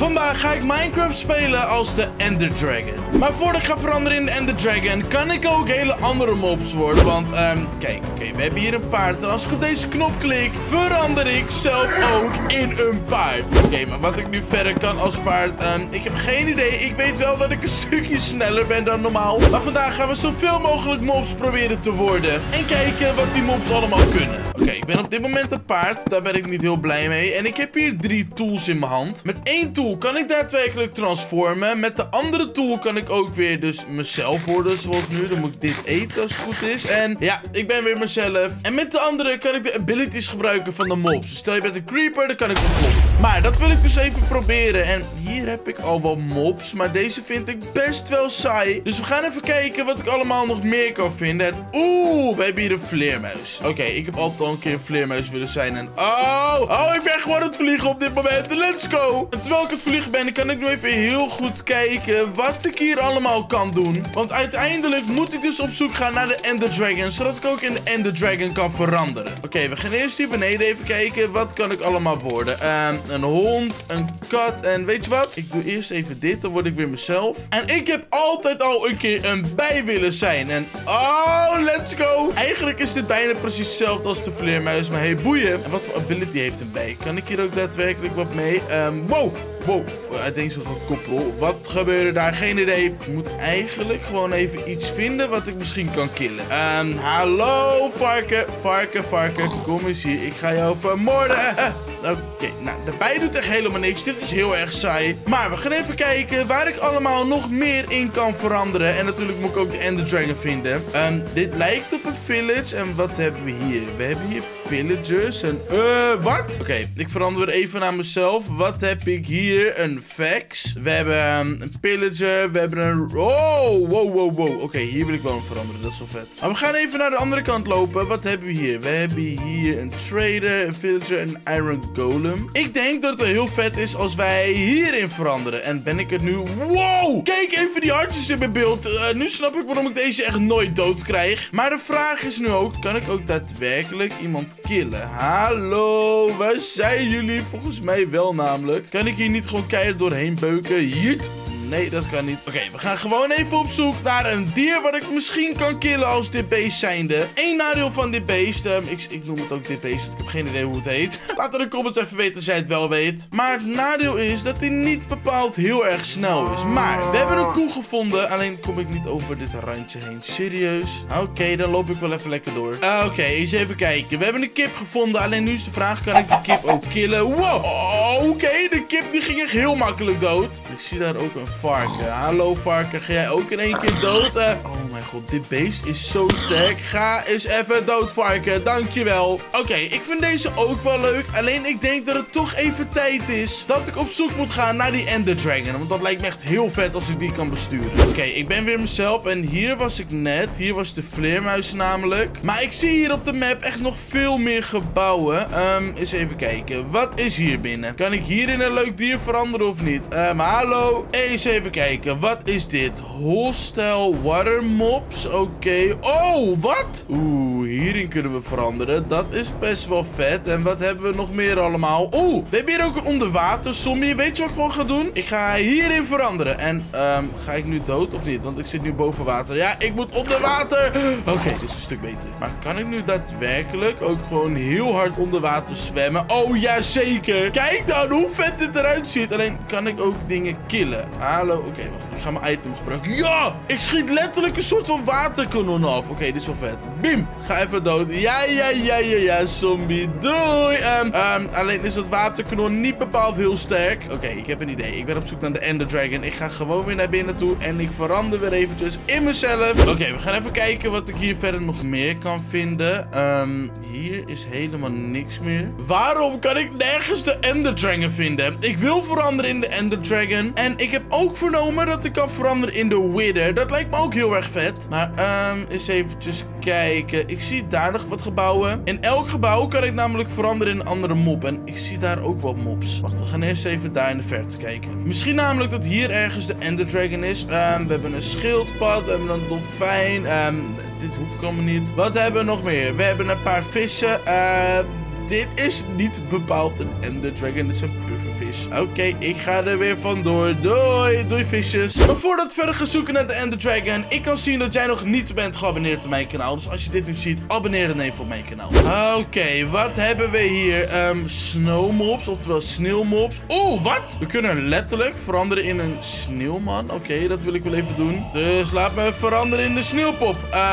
Vandaag ga ik Minecraft spelen als de Ender Dragon. Maar voordat ik ga veranderen in de Ender Dragon, kan ik ook hele andere mobs worden. Want, kijk, we hebben hier een paard. En als ik op deze knop klik, verander ik zelf ook in een paard. Oké, maar wat ik nu verder kan als paard, ik heb geen idee. Ik weet wel dat ik een stukje sneller ben dan normaal. Maar vandaag gaan we zoveel mogelijk mobs proberen te worden. En kijken wat die mobs allemaal kunnen. Oké, ik ben op dit moment een paard. Daar ben ik niet heel blij mee. En ik heb hier 3 tools in mijn hand. Met 1 tool kan ik daadwerkelijk transformen. Met de andere tool kan ik ook weer dus mezelf worden. Zoals nu. Dan moet ik dit eten als het goed is. En ja, ik ben weer mezelf. En met de andere kan ik de abilities gebruiken van de mobs. Dus stel je bent een creeper, dan kan ik ontploffen. Maar dat wil ik dus even proberen. En hier heb ik al wel mobs. Maar deze vind ik best wel saai. Dus we gaan even kijken wat ik allemaal nog meer kan vinden. En we hebben hier een vleermuis. Oké, ik heb altijd al een keer een vleermuis willen zijn. En ik ben gewoon aan het vliegen op dit moment. Let's go. En terwijl ik aan het vliegen ben, kan ik nu even heel goed kijken wat ik hier allemaal kan doen. Want uiteindelijk moet ik dus op zoek gaan naar de Ender Dragon. Zodat ik ook in de Ender Dragon kan veranderen. Oké, we gaan eerst hier beneden even kijken. Wat kan ik allemaal worden? Een hond, een kat. En weet je wat? Ik doe eerst even dit. Dan word ik weer mezelf. En ik heb altijd al een keer een bij willen zijn. En let's go. Eigenlijk is dit bijna precies hetzelfde als de vleermuis. Maar hey, boeien. En wat voor ability heeft een bij? Kan ik hier ook daadwerkelijk wat mee? Wow. Ik denk zo van koppel. Wat gebeurde daar? Geen idee. Ik moet eigenlijk gewoon even iets vinden wat ik misschien kan killen. Hallo varken. Varken. Kom eens hier. Ik ga jou vermoorden. Oké, nou, de bij doet echt helemaal niks. Dit is heel erg saai. Maar we gaan even kijken waar ik allemaal nog meer in kan veranderen. En natuurlijk moet ik ook de Ender Dragon vinden. Dit lijkt op een village. En wat hebben we hier? We hebben hier villagers. En wat? Oké, ik verander weer even naar mezelf. Wat heb ik hier? Een fax. We hebben een pillager. We hebben een... Wow. Oké, hier wil ik wel een veranderen. Dat is wel vet. Maar we gaan even naar de andere kant lopen. Wat hebben we hier? We hebben hier een trader, een villager en een iron golem. Ik denk dat het wel heel vet is als wij hierin veranderen. En ben ik het nu... Wow! Kijk even die hartjes in mijn beeld. Nu snap ik waarom ik deze echt nooit dood krijg. Maar de vraag is nu ook... Kan ik ook daadwerkelijk iemand killen? Hallo, waar zijn jullie? Volgens mij wel namelijk. Kan ik hier niet gewoon keihard doorheen beuken? Jut! Nee, dat kan niet. Oké, we gaan gewoon even op zoek naar een dier wat ik misschien kan killen als dit beest zijnde. Eén nadeel van dit beest. Ik noem het ook dit beest. Ik heb geen idee hoe het heet. Laat in de comments even weten als jij het wel weet. Maar het nadeel is dat hij niet bepaald heel erg snel is. Maar we hebben een koe gevonden. Alleen kom ik niet over dit randje heen. Serieus? Oké, dan loop ik wel even lekker door. Oké, eens even kijken. We hebben een kip gevonden. Alleen nu is de vraag, kan ik de kip ook killen? Wow! Oké, de kip die ging echt heel makkelijk dood. Ik zie daar ook een varken. Hallo varken, ga jij ook in één keer dood? Oh mijn god, dit beest is zo sterk. Ga eens even dood varken, dankjewel. Oké, ik vind deze ook wel leuk. Alleen ik denk dat het toch even tijd is dat ik op zoek moet gaan naar die Ender Dragon. Want dat lijkt me echt heel vet als ik die kan besturen. Oké, ik ben weer mezelf en hier was ik net. Hier was de vleermuis namelijk. Maar ik zie hier op de map echt nog veel meer gebouwen. Eens even kijken. Wat is hier binnen? Kan ik hier in een leuk dier veranderen of niet? Hallo? Eens even kijken. Wat is dit? Hostile water mobs. Oké. Wat? Hierin kunnen we veranderen. Dat is best wel vet. En wat hebben we nog meer allemaal? We hebben hier ook een onderwater zombie. Weet je wat ik gewoon ga doen? Ik ga hierin veranderen. En ga ik nu dood of niet? Want ik zit nu boven water. Ja, ik moet onder water. Oké, dit is een stuk beter. Maar kan ik nu daadwerkelijk ook gewoon heel hard onder water zwemmen? Ja, zeker. Kijk dan hoe vet dit eruit ziet. Alleen kan ik ook dingen killen. Hallo. Oké, wacht. Ik ga mijn item gebruiken. Ja! Ik schiet letterlijk een soort van waterkanon af. Oké, dit is wel vet. Bim! Ga even dood. Ja, zombie. Doei! Alleen is dat waterkanon niet bepaald heel sterk. Oké, ik heb een idee. Ik ben op zoek naar de Ender Dragon. Ik ga gewoon weer naar binnen toe. En ik verander weer eventjes in mezelf. Oké, we gaan even kijken wat ik hier verder nog meer kan vinden. Hier is helemaal niks meer. Waarom kan ik nergens de Ender Dragon vinden? Ik wil veranderen in de Ender Dragon. En ik heb ook vernomen dat ik kan veranderen in de Wither. Dat lijkt me ook heel erg vet. Maar eens eventjes kijken. Ik zie daar nog wat gebouwen. In elk gebouw kan ik namelijk veranderen in een andere mob. En ik zie daar ook wat mobs. Wacht, we gaan eerst even daar in de verte kijken. Misschien namelijk dat hier ergens de Ender Dragon is. We hebben een schildpad. We hebben een dolfijn. Dit hoef ik allemaal niet. Wat hebben we nog meer? We hebben een paar vissen. Dit is niet bepaald een Ender Dragon. Dit zijn puffervis. vis. Oké, ik ga er weer vandoor. Doei, doei visjes. Maar voordat we verder gaan zoeken naar de Ender Dragon, ik kan zien dat jij nog niet bent geabonneerd op mijn kanaal. Dus als je dit nu ziet, abonneer dan even op mijn kanaal. Oké, wat hebben we hier? Snowmobs, oftewel sneeuwmobs. Oeh, wat? We kunnen letterlijk veranderen in een sneeuwman. Oké, dat wil ik wel even doen. Dus laat me veranderen in de sneeuwpop.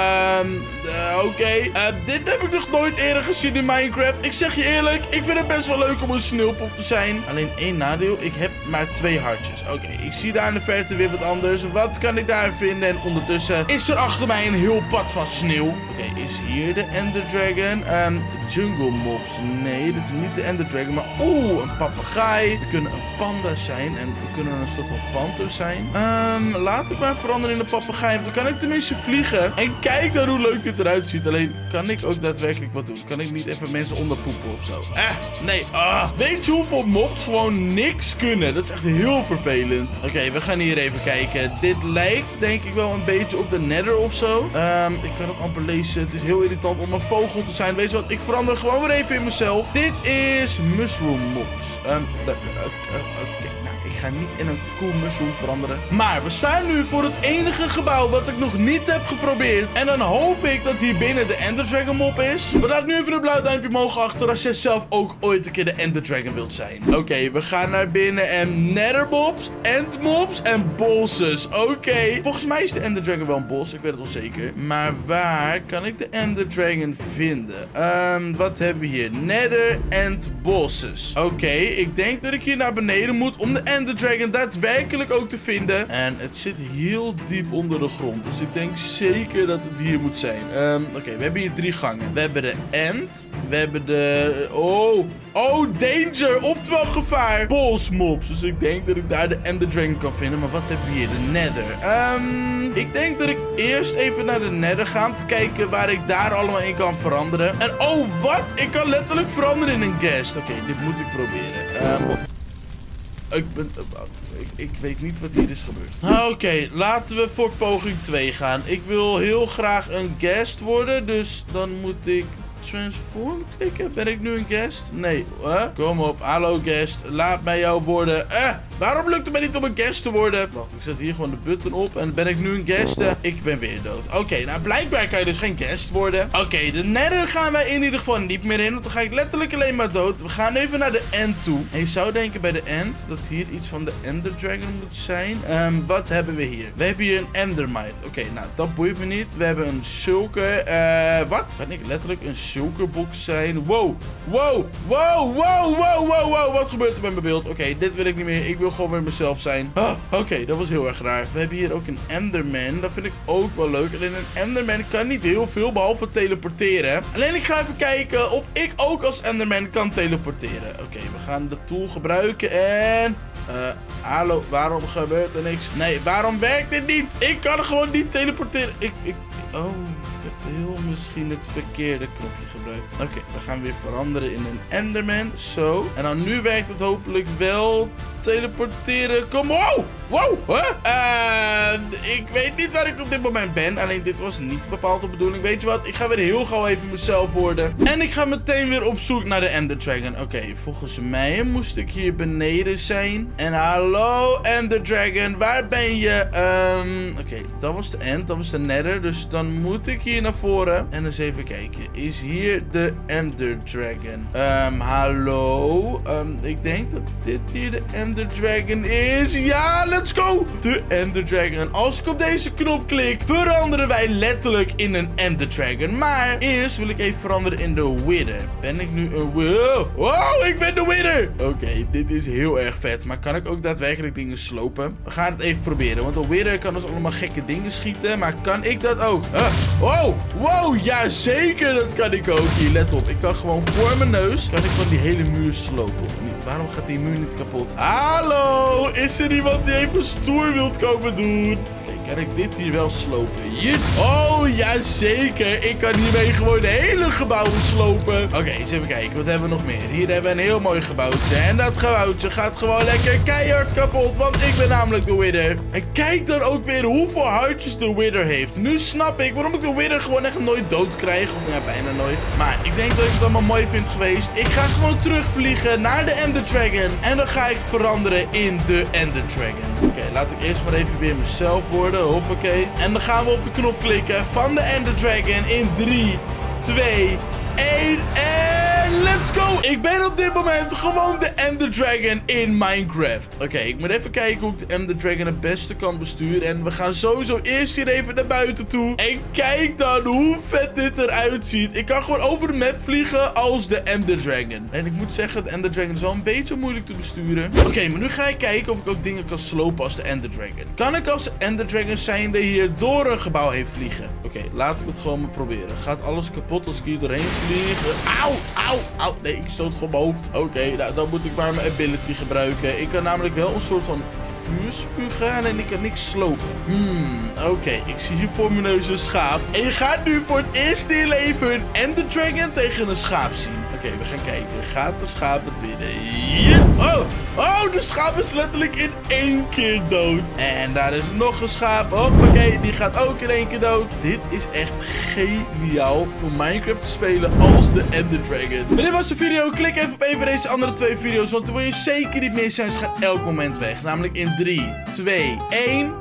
Oké. Dit heb ik nog nooit eerder gezien in Minecraft. Ik zeg je eerlijk, ik vind het best wel leuk om een sneeuwpop te zijn. Alleen één nadeel, ik heb maar 2 hartjes. Oké, ik zie daar in de verte weer wat anders. Wat kan ik daar vinden? En ondertussen is er achter mij een heel pad van sneeuw. Oké, is hier de Ender Dragon? Jungle mobs. Nee, dit is niet de Ender Dragon, maar oeh, een papegaai. We kunnen een panda zijn en we kunnen een soort van panter zijn. Laat ik maar veranderen in een papegaai, want dan kan ik tenminste vliegen. En kijk dan hoe leuk dit eruit ziet. Alleen, kan ik ook daadwerkelijk wat doen? Kan ik niet even mensen onderpoepen of zo? Nee. Weet je hoeveel mobs gewoon niks kunnen? Dat is echt heel vervelend. Oké, we gaan hier even kijken. Dit lijkt denk ik wel een beetje op de Nether of zo. Ik kan het amper lezen. Het is heel irritant om een vogel te zijn. Weet je wat? Ik verander gewoon weer even in mezelf. Dit is mushroom mobs. Oké. Ik ga niet in een cool mushroom veranderen. Maar we staan nu voor het enige gebouw wat ik nog niet heb geprobeerd. En dan hoop ik dat hier binnen de Ender Dragon mob is. Maar laat nu even een blauw duimpje omhoog achter als jij zelf ook ooit een keer de Ender Dragon wilt zijn. Oké, we gaan naar binnen en nether mobs, end mobs en bosses. Oké. Volgens mij is de Ender Dragon wel een bos. Ik weet het wel zeker. Maar waar kan ik de Ender Dragon vinden? Wat hebben we hier? Nether and bosses. Oké, ik denk dat ik hier naar beneden moet om de Ender Dragon daadwerkelijk ook te vinden. En het zit heel diep onder de grond. Dus ik denk zeker dat het hier moet zijn. Oké, we hebben hier 3 gangen. We hebben de end. We hebben de... Oh, danger. Oftewel gevaar. Boss mobs. Dus ik denk dat ik daar de Ender Dragon kan vinden. Maar wat hebben we hier? De nether. Ik denk dat ik eerst even naar de nether ga. Om te kijken waar ik daar allemaal in kan veranderen. En oh, wat? Ik kan letterlijk veranderen in een guest. Oké, dit moet ik proberen. Ik weet niet wat hier is gebeurd. Oké, laten we voor poging 2 gaan. Ik wil heel graag een guest worden. Dus dan moet ik transform klikken. Ben ik nu een guest? Nee. Kom op. Hallo guest. Laat mij jou worden. Waarom lukt het mij niet om een guest te worden? Wacht, ik zet hier gewoon de button op. En ben ik nu een guest? Ik ben weer dood. Oké, nou blijkbaar kan je dus geen guest worden. Oké, de nether gaan wij in ieder geval niet meer in. Want dan ga ik letterlijk alleen maar dood. We gaan even naar de end toe. En je zou denken bij de end dat hier iets van de Ender Dragon moet zijn. Wat hebben we hier? We hebben hier een endermite. Oké, nou dat boeit me niet. We hebben een shulker. Wat? Kan ik letterlijk een shulkerbox zijn? Wow. Wat gebeurt er met mijn beeld? Oké, dit wil ik niet meer. Ik wil gewoon weer mezelf zijn. Oké, dat was heel erg raar. We hebben hier ook een enderman. Dat vind ik ook wel leuk. Alleen een enderman kan niet heel veel, behalve teleporteren. Alleen ik ga even kijken of ik ook als enderman kan teleporteren. Oké, we gaan de tool gebruiken en... hallo, waarom gebeurt er niks? Nee, waarom werkt dit niet? Ik kan gewoon niet teleporteren. Oh, ik heb heel misschien het verkeerde knopje gebruikt. Oké, we gaan weer veranderen in een enderman. Zo. En dan nu werkt het hopelijk wel. Teleporteren. Kom, wow. Ik weet niet waar ik op dit moment ben. Alleen dit was niet bepaald de bedoeling. Weet je wat? Ik ga weer heel gauw even mezelf worden. En ik ga meteen weer op zoek naar de Ender Dragon. Oké, volgens mij moest ik hier beneden zijn. En hallo Ender Dragon. Waar ben je? Oké, dat was de end. Dat was de nether. Dus dan moet ik hier naar voren. En eens even kijken. Is hier de Ender Dragon? Hallo? Ik denk dat dit hier de Ender Dragon is. Ja, let's go. De Ender Dragon. En als ik op deze knop klik, veranderen wij letterlijk in een Ender Dragon. Maar eerst wil ik even veranderen in de Wither. Ben ik nu een... Wow, ik ben de Wither. Oké, dit is heel erg vet. Maar kan ik ook daadwerkelijk dingen slopen? We gaan het even proberen. Want de Wither kan dus allemaal gekke dingen schieten. Maar kan ik dat ook? Wow, ja zeker, dat kan ik ook. Hier, let op. Ik kan gewoon voor mijn neus, kan ik van die hele muur slopen of niet? Waarom gaat die muur niet kapot? Hallo, is er iemand die even stoer wilt komen doen? Oké, Kan ik dit hier wel slopen? Oh, jazeker. Ik kan hiermee gewoon de hele gebouwen slopen. Oké, eens even kijken. Wat hebben we nog meer? Hier hebben we een heel mooi gebouwtje. En dat gebouwtje gaat gewoon lekker keihard kapot. Want ik ben namelijk de Wither. En kijk dan ook weer hoeveel hartjes de Wither heeft. Nu snap ik waarom ik de Wither gewoon echt nooit dood krijg. Of ja, bijna nooit. Maar ik denk dat ik het allemaal mooi vind geweest. Ik ga gewoon terugvliegen naar de Ender Dragon. En dan ga ik veranderen in de Ender Dragon. Oké, laat ik eerst maar even weer mezelf worden. Hoppakee. En dan gaan we op de knop klikken van de Ender Dragon in 3, 2, 1 en let's go! Ik ben op dit moment gewoon de Ender Dragon in Minecraft. Oké, ik moet even kijken hoe ik de Ender Dragon het beste kan besturen. En we gaan sowieso eerst hier even naar buiten toe. En kijk dan hoe vet dit eruit ziet. Ik kan gewoon over de map vliegen als de Ender Dragon. En ik moet zeggen, de Ender Dragon is wel een beetje moeilijk te besturen. Oké, maar nu ga ik kijken of ik ook dingen kan slopen als de Ender Dragon. Kan ik als de Ender Dragon zijnde hier door een gebouw heen vliegen? Oké, laat ik het gewoon maar proberen. Gaat alles kapot als ik hier doorheen vlieg? Auw, auw, auw. Nee, ik stoot gewoon mijn hoofd. Oké, nou, dan moet ik maar mijn ability gebruiken. Ik kan namelijk wel een soort van vuur spugen en ik kan niks slopen. Oké, ik zie hier voor mijn neus een schaap. En je gaat nu voor het eerst in je leven een Ender Dragon tegen een schaap zien. Oké, we gaan kijken. Gaat de schaap het winnen? Oh, de schaap is letterlijk in 1 keer dood. En daar is nog een schaap. Hoppakee, die gaat ook in 1 keer dood. Dit is echt geniaal om Minecraft te spelen als de Ender Dragon. Maar dit was de video. Klik even op een van deze andere 2 video's, want dan wil je zeker niet missen. Ze gaan elk moment weg. Namelijk in 3, 2, 1...